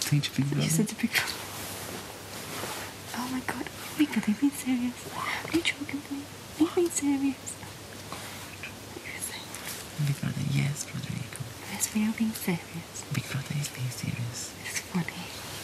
Teach Big Brother. You said to Big Brother. Oh my God, Big Brother, are you being serious? Are you joking with me? Are you being serious? Big Brother, yes, Rodrigo. Yes, we are being serious. Big Brother is being serious. It's funny.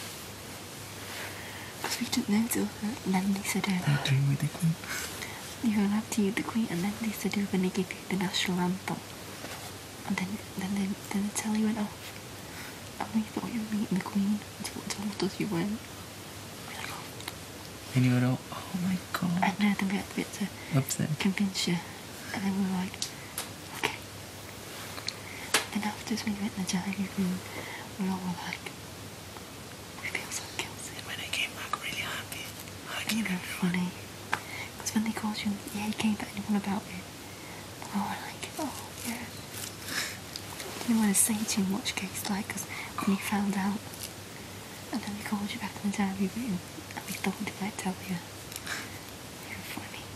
Because we didn't know till then they said, I dream with the Queen. you're allowed to use the Queen, and then they said they were going to give you the national anthem. And then the telly went off. And we thought you were meeting the Queen until it told us you weren't. We're like, oh. And you were all, oh my God. And then we had to Upset. convince you. And then we were like, okay. Then afterwards when you went in the dining room, we all were like, we feel so guilty. And when I came back really happy, And you were funny. Because when they called you, yeah, you came back and what about it? And we were like, oh, yeah. Didn't want to say too much, case like, because when you found out, and then we called you back in the diary room, and we thought we might tell you. You were funny.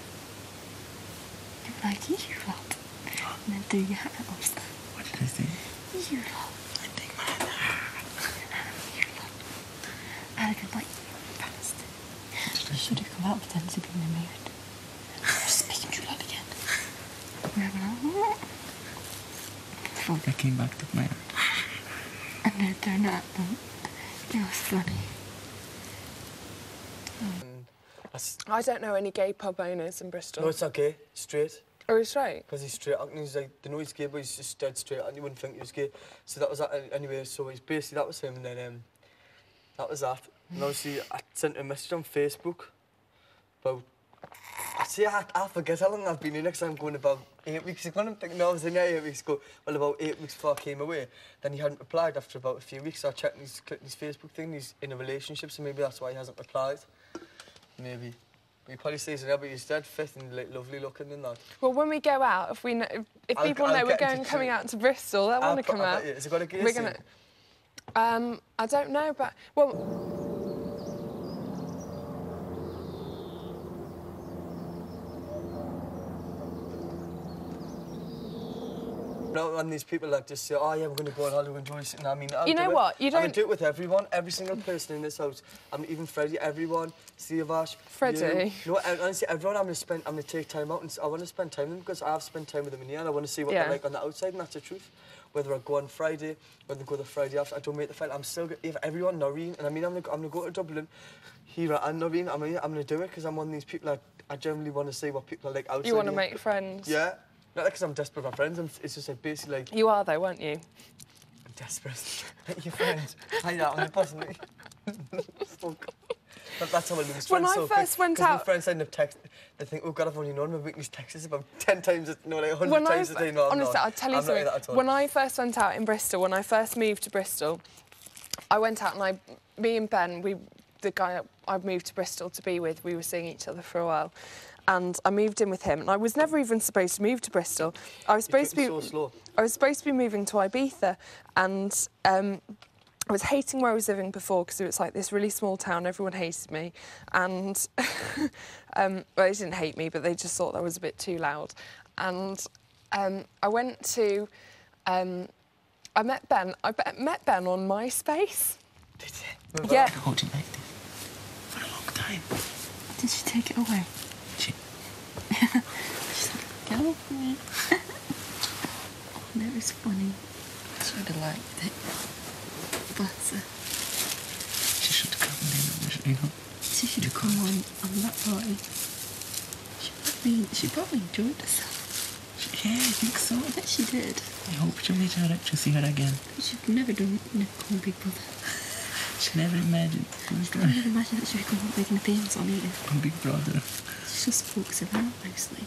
You were like, you lot. And then threw your hat at us. What did I say? You lot. I think my hat. You lot. I'd have been like, you bastard. You should have come out pretending to be in the mood. Just speaking to you lot again. We were like, funny. I came back, took my hat. And then they're not. It was funny. I don't know any gay pub owners in Bristol. No, it's not gay. Straight. Oh, he's straight? Because he's straight. And he's like, they know he's gay, but he's just dead straight, and you wouldn't think he was gay. So that was that. Anyway, so it's basically that was him, and then that was that. And obviously, I sent a message on Facebook about. I forget how long I've been in it, 'cause I'm going about 8 weeks ago. I'm thinking, no, I was in there 8 weeks ago. Well, about 8 weeks before I came away. Then he hadn't replied after about a few weeks, so I checked clicked his Facebook thing. He's in a relationship, so maybe that's why he hasn't replied. Maybe. But he probably stays in there, but he's dead fit and like, lovely looking and that. Well, when we go out, if people know we're coming out to Bristol, they'll want to come out. Has it got a gay We're scene? gonna. I don't know, but well. No, and these people that just say, oh yeah, we're going to go on holiday, we're going to enjoy it. I mean, You know what? You don't... I do it with everyone, every single person in this house. I mean, even Freddie, everyone, Siavash. Freddie. You know, honestly, everyone I'm going to take time out, and I want to spend time with them because I've spent time with them in here, and I want to see what they're like on the outside, and that's the truth. Whether I go on Friday, whether I go the Friday after, I don't make the fight. I'm still, if everyone, Noreen, and I mean, I'm going to go to Dublin, Hira and Noreen, I'm going to do it because I'm one of these people that I generally want to see what people are like outside. You want to here. make friends? Yeah. Not because I'm desperate for friends, it's just like basically like... You are though, weren't you? I'm desperate. Your friends. I know, I'm possibly. Fuck. That's how I lose friends. When I first went out... my friends send a text, they think, oh God, I've only known my weekly's texts about 10 times, no, like 100 times a day. No, honestly, I'll tell you something. When I first went out in Bristol, when I first moved to Bristol, I went out and me and Ben, the guy I moved to Bristol to be with, we were seeing each other for a while. And I moved in with him, and I was never even supposed to move to Bristol. I was supposed to be so slow. I was supposed to be moving to Ibiza, and I was hating where I was living before because it was like this really small town. Everyone hated me, and well, they didn't hate me, but they just thought that was a bit too loud. And I went to I met Ben. I met Ben on MySpace. Did you? Yeah. Hold you like this for a long time. Did she take it away? She's like, go for me. Oh, that was funny. She would have liked it. Bless her. She should have come in, you know. She should have come on that party. She probably enjoyed herself. Yeah, I think so. I bet she did. I hope she'll meet her to see her again. She'd never done Nicole Big Brother. She never imagined. I never imagined that she would come up making a appearance on here. On Big Brother. She just walks around mostly.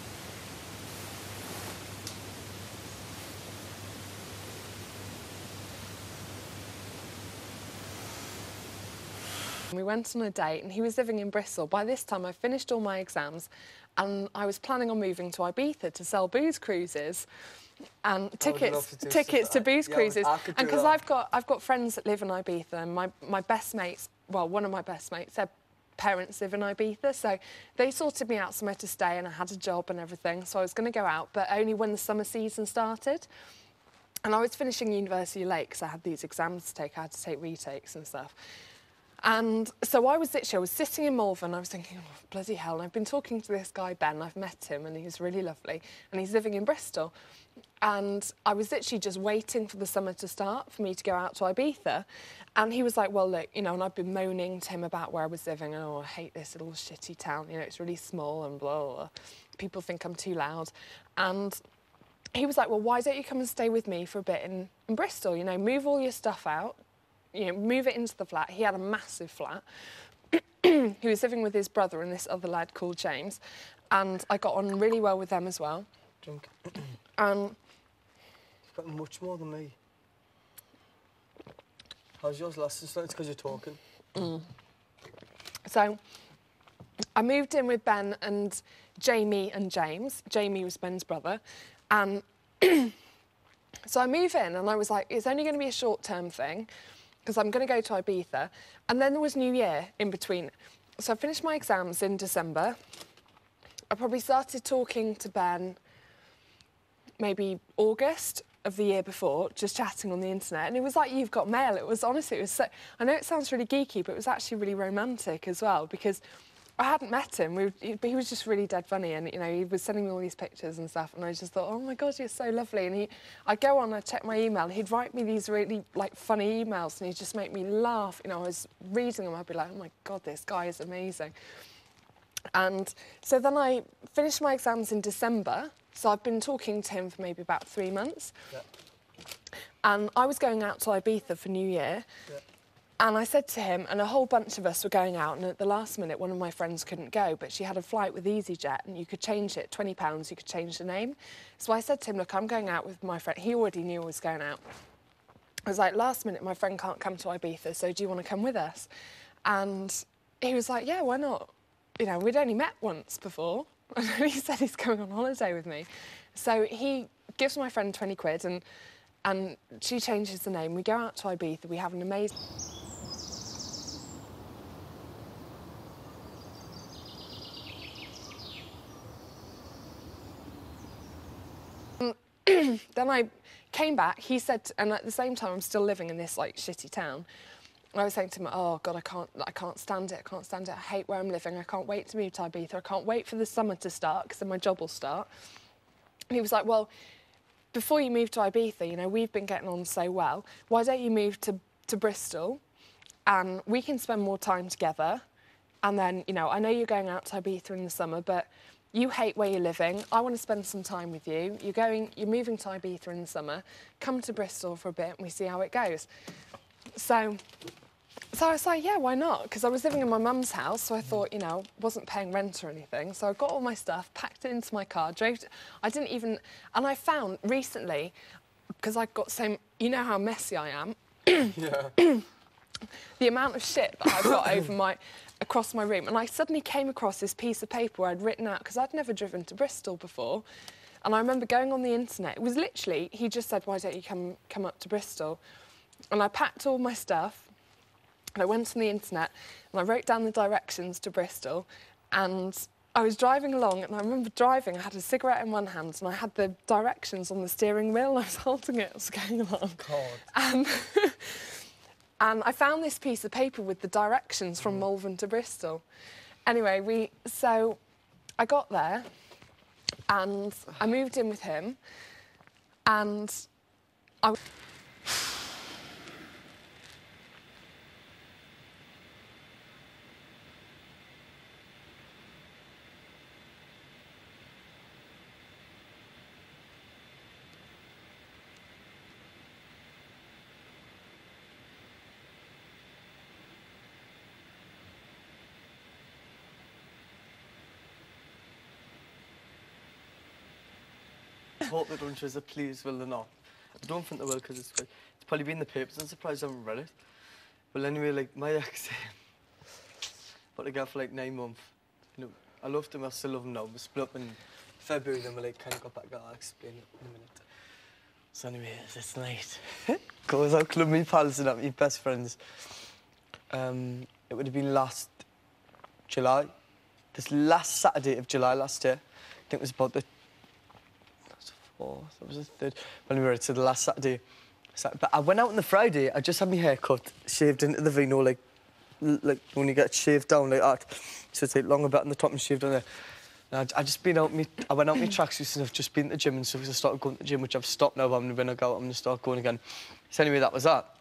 We went on a date and he was living in Bristol. By this time I finished all my exams and I was planning on moving to Ibiza to sell booze cruises and tickets to booze cruises. And because I've got friends that live in Ibiza and my best mates, well, one of my best mates, their parents live in Ibiza, so they sorted me out somewhere to stay and I had a job and everything, so I was going to go out, but only when the summer season started. And I was finishing university late because I had these exams to take. I had to take retakes and stuff. And so I was sitting in Malvern, I was thinking, oh, bloody hell. And I've been talking to this guy, Ben, I've met him and he's really lovely. And he's living in Bristol. And I was literally just waiting for the summer to start for me to go out to Ibiza. And he was like, well, look, you know, and I've been moaning to him about where I was living. And, oh, I hate this little shitty town. You know, it's really small and blah, blah, blah. People think I'm too loud. And he was like, well, why don't you come and stay with me for a bit in Bristol? You know, move all your stuff out, you know, move it into the flat. He had a massive flat. He was living with his brother and this other lad called James. And I got on really well with them as well. Drink. And You've got much more than me. How's yours lasting? It's because you're talking. So I moved in with Ben and Jamie and James. Jamie was Ben's brother. And so I move in and I was like, it's only going to be a short-term thing because I'm going to go to Ibiza. And then there was New Year in between. So I finished my exams in December. I probably started talking to Ben maybe August of the year before, just chatting on the internet. And it was like You've Got Mail. It was honestly, it was so, I know it sounds really geeky, but it was actually really romantic as well because I hadn't met him, but he was just really dead funny, and you know he was sending me all these pictures and stuff, and I just thought, oh my God, you're so lovely. And I'd go on, I'd check my email, and he'd write me these really like funny emails, and he'd just make me laugh. You know, I was reading them, I'd be like, oh my God, this guy is amazing. And so then I finished my exams in December, so I've been talking to him for maybe about 3 months. Yeah. And I was going out to Ibiza for New Year. Yeah. And I said to him, and a whole bunch of us were going out, and at the last minute, one of my friends couldn't go, but she had a flight with EasyJet, and you could change it, £20, you could change the name. So I said to him, look, I'm going out with my friend. He already knew I was going out. I was like, last minute, my friend can't come to Ibiza, so do you want to come with us? And he was like, yeah, why not? You know, we'd only met once before, and he said he's going on holiday with me. So he gives my friend 20 quid, and she changes the name. We go out to Ibiza, we have an amazing... Then I came back, he said, and at the same time I'm still living in this like shitty town. I was saying to him, oh God, I can't stand it, I hate where I'm living, I can't wait to move to Ibiza, I can't wait for the summer to start because then my job will start. And he was like, well, before you move to Ibiza, you know, we've been getting on so well, why don't you move to Bristol and we can spend more time together, and then, you know, I know you're going out to Ibiza in the summer, but you hate where you're living, I want to spend some time with you. You're moving to Ibiza in the summer, come to Bristol for a bit and we see how it goes. So I was like, yeah, why not? Because I was living in my mum's house, so I thought, you know, wasn't paying rent or anything. So I got all my stuff, packed it into my car, I didn't even, and I found recently, because I got you know how messy I am. Yeah. The amount of shit that I've got across my room. And I suddenly came across this piece of paper where I'd written out, because I'd never driven to Bristol before. And I remember going on the internet. It was literally, he just said, why don't you come up to Bristol? And I packed all my stuff, and I went on the internet, and I wrote down the directions to Bristol, and I was driving along, and I remember driving, I had a cigarette in one hand, and I had the directions on the steering wheel, and I was holding it, I was going along. God. And I found this piece of paper with the directions from Malvern to Bristol. Anyway, so I got there, and I moved in with him, and I... I hope they don't choose a please, will they not? I don't think they will, because it's probably been in the papers. I'm surprised I haven't read it. Well, anyway, like, my ex, got together for like 9 months. You know, I loved him, I still love him now. We split up in February, then we like kind of got back. I'll explain it in a minute. So anyway, this night, goes out, club me pals and that, my best friends. It would have been last July. This last Saturday of July last year. I think it was about the fourth, that was the third. When we were to the last Saturday. But I went out on the Friday, I just had my hair cut, shaved into the V, like when you get shaved down like that. So it's like longer bit on the top and shaved on there. And I just been out, I went out my tracksuits and I've just been to the gym and stuff, so I started going to the gym, which I've stopped now, but when I go out, I'm going to start going again. So anyway, that was that.